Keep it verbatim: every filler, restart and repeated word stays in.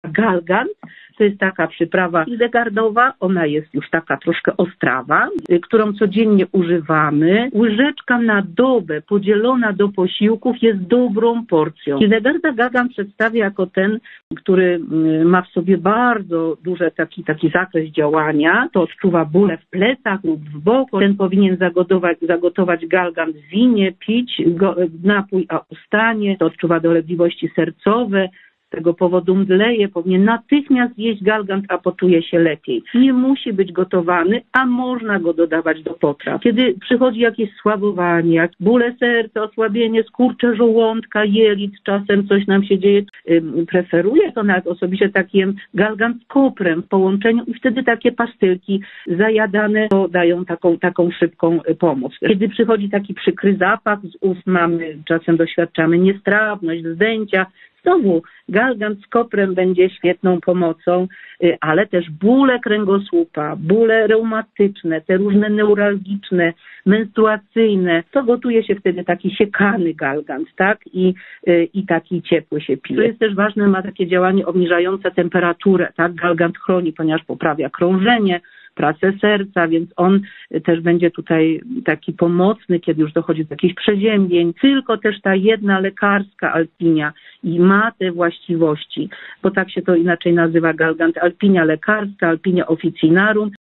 Galgant to jest taka przyprawa hildegardowa, ona jest już taka troszkę ostrawa, którą codziennie używamy. Łyżeczka na dobę podzielona do posiłków jest dobrą porcją. Hildegarda Galgant przedstawia jako ten, który ma w sobie bardzo duży taki, taki zakres działania. To odczuwa bóle w plecach lub w boku. Ten powinien zagotować, zagotować Galgant w winie, pić go, napój, a ustanie. To odczuwa dolegliwości sercowe. Z tego powodu mdleje, powinien natychmiast zjeść Galgant, a poczuje się lepiej. Nie musi być gotowany, a można go dodawać do potraw. Kiedy przychodzi jakieś słabowanie, jak bóle serca, osłabienie, skurcze żołądka, jelit, czasem coś nam się dzieje, yy, preferuję to nawet osobiście takim Galgant z koprem w połączeniu i wtedy takie pastylki zajadane to dają taką, taką szybką pomoc. Kiedy przychodzi taki przykry zapach z ust, mamy, czasem doświadczamy niestrawność, zdęcia, znowu Galgant z koprem będzie świetną pomocą, ale też bóle kręgosłupa, bóle reumatyczne, te różne neuralgiczne, menstruacyjne, to gotuje się wtedy taki siekany Galgant, tak? I, i taki ciepły się pije. To jest też ważne, ma takie działanie obniżające temperaturę, tak? Galgant chroni, ponieważ poprawia krążenie, pracę serca, więc on też będzie tutaj taki pomocny, kiedy już dochodzi do jakichś przeziębień. Tylko też ta jedna lekarska alpinia i ma te właściwości, bo tak się to inaczej nazywa Galgant alpinia lekarska, alpinia officinarum.